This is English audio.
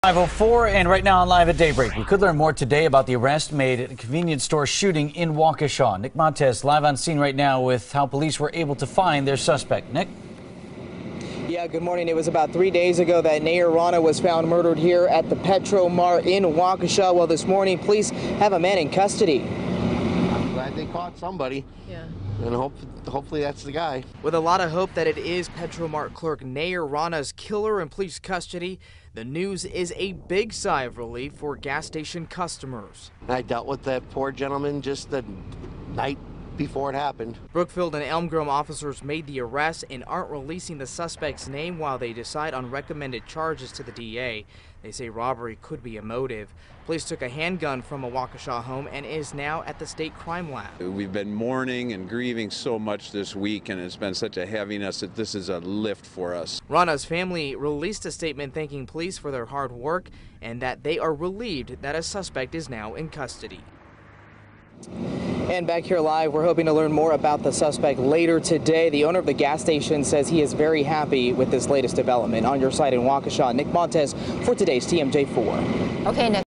5:04 and right now on Live at Daybreak. We could learn more today about the arrest made at a convenience store shooting in Waukesha. Nick Montez live on scene right now with how police were able to find their suspect. Nick? Yeah, good morning. It was about 3 days ago that Nair Rana was found murdered here at the Petro Mart in Waukesha. Well, this morning, police have a man in custody. I'm glad they caught somebody. Yeah. And hopefully that's the guy. With a lot of hope that it is Petro Mart clerk Nair Rana's killer in police custody, the news is a big sigh of relief for gas station customers. I dealt with that poor gentleman just the night before it happened. Brookfield and Elm Grove officers made the arrest and aren't releasing the suspect's name while they decide on recommended charges to the DA. They say robbery could be a motive. Police took a handgun from a Waukesha home and is now at the state crime lab. We've been mourning and grieving so much this week, and it's been such a heaviness that this is a lift for us. Rana's family released a statement thanking police for their hard work and that they are relieved that a suspect is now in custody. And back here live, we're hoping to learn more about the suspect later today. The owner of the gas station says he is very happy with this latest development. On your site in Waukesha, Nick Montez for today's TMJ4. Okay, Nick.